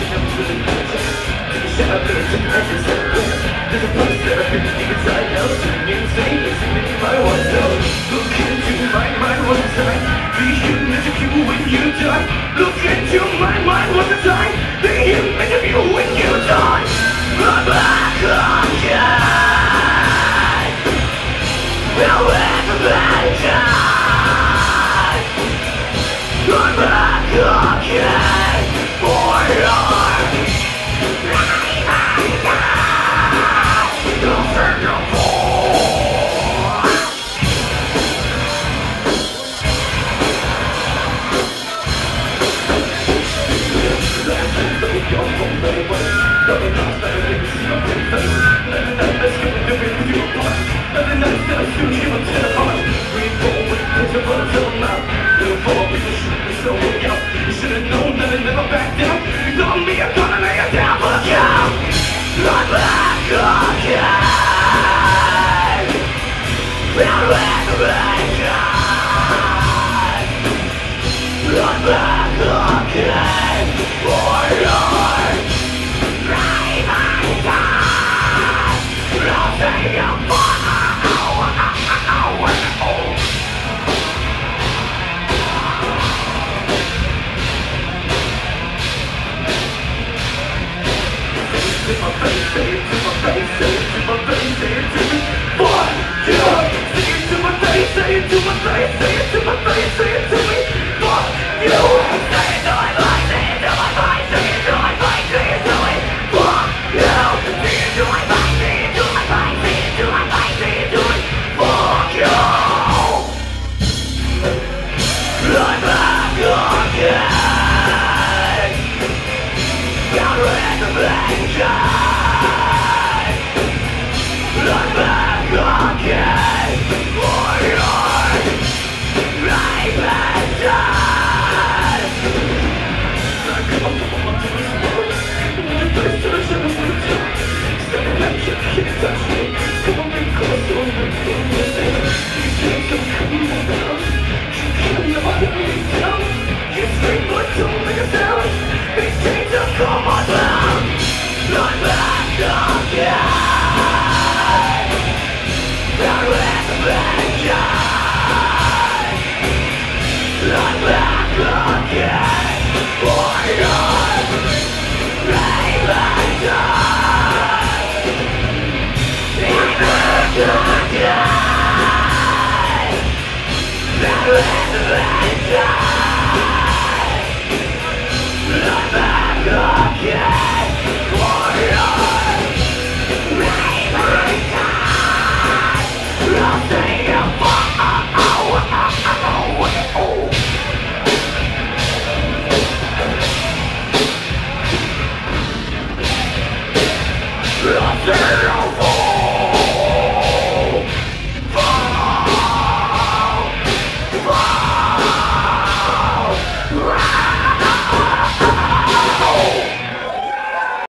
There's a poster inside out, insane, listening to my one note. Look into my mind, what's inside? The image of you when you die. Look into my mind, what's inside? The image of you when you die. I'm back again. Now it's vengeance. I'm back again for your I'll